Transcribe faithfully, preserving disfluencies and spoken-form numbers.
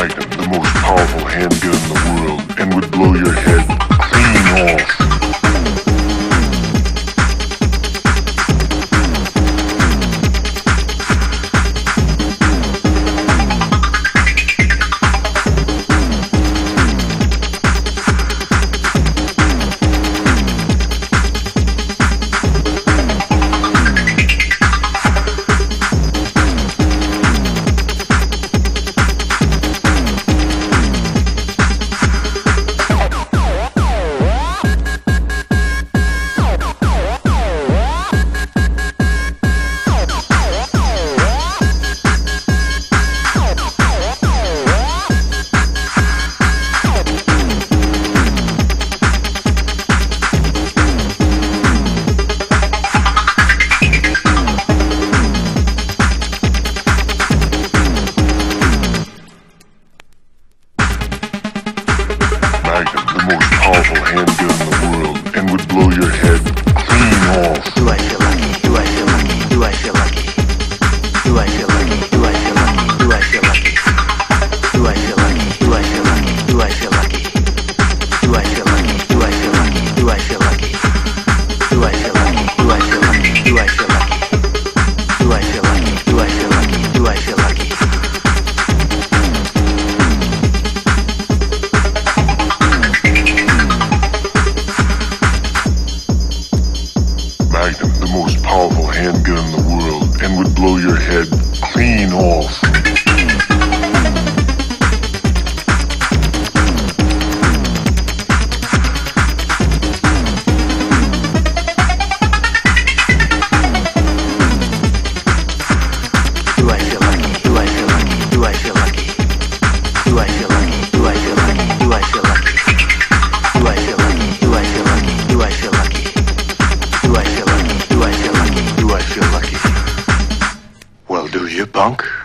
Magnum, the most powerful handgun in the world, and would blow your head clean off. Magnum, the most powerful handgun in the world, and would blow your head clean off. Do I feel lucky? Do I feel lucky? Do I feel lucky? Do I feel lucky? Do I feel lucky? Do I feel lucky? Do I feel lucky? Do I feel lucky? Do I feel lucky? Do I feel lucky? Do I feel lucky? Do I feel lucky? Do I feel lucky? Do I feel lucky? Do I feel lucky? Do I feel lucky? Do I feel lucky? Do I feel lucky? Magnum, the most powerful handgun in the world, and would blow your head clean off. Do I feel lucky? Do I feel lucky? Do I feel lucky? Do I feel lucky? Do I feel lucky? Do I feel lucky? Do I feel lucky? Do I feel lucky? Do I feel lucky? Do I feel lucky? Do I feel lucky? Do I feel lucky? Well, do you, punk?